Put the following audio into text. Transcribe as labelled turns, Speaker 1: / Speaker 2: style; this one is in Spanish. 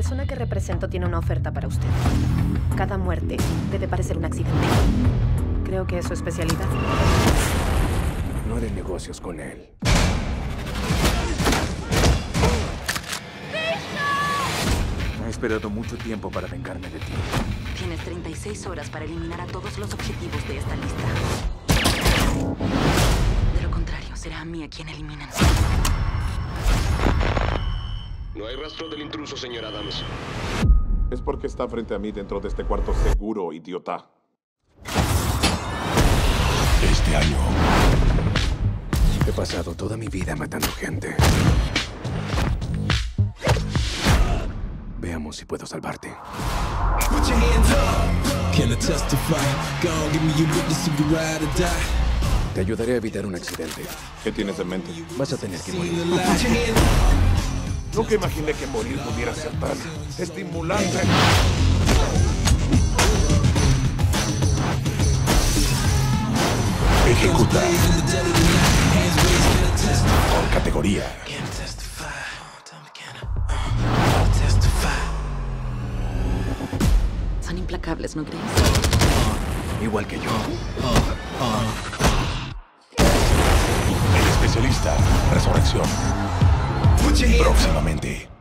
Speaker 1: persona que represento tiene una oferta para usted. Cada muerte debe parecer un accidente. Creo que es su especialidad.
Speaker 2: No haré negocios con él. He esperado mucho tiempo para vengarme de ti.
Speaker 3: Tienes 36 horas para eliminar a todos los objetivos de esta lista. De lo contrario, será a mí a quien eliminen.
Speaker 4: No hay rastro del intruso, señor Adams.
Speaker 5: Es porque está frente a mí dentro de este cuarto seguro, idiota.
Speaker 2: Este año he pasado toda mi vida matando gente. Veamos si puedo salvarte. Te ayudaré a evitar un accidente.
Speaker 5: ¿Qué tienes en mente?
Speaker 2: Vas a tener que morir.
Speaker 5: Nunca imaginé que morir pudiera ser tan estimulante.
Speaker 2: Ejecuta. Con categoría.
Speaker 3: Son implacables, ¿no crees?
Speaker 2: Igual que yo. El especialista. Resurrección. Próximamente.